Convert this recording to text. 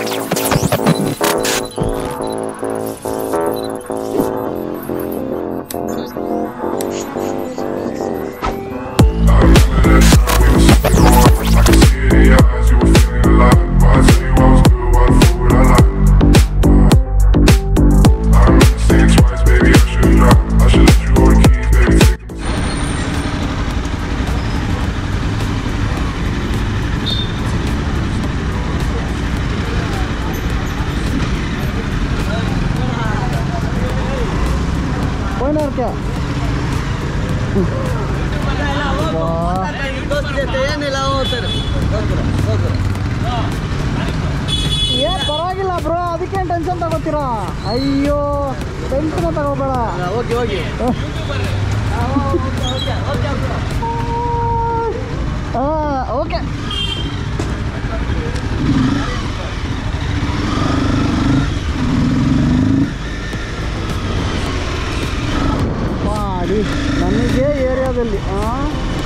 क्या ಪರವಾಗಿಲ್ಲ ಬ್ರೋ, ಅದಕ್ಕೇನು ಟೆನ್ಷನ್ ತಗೋತೀರಾ? ಅಯ್ಯೋ ಟೆನ್ಷನ್ ತಗೋಬೇಡ. ಓಕೆ ಓಕೆ ಓಕೆ ಮಾಡಿ ನಮಗೆ ಏರಿಯಾದಲ್ಲಿ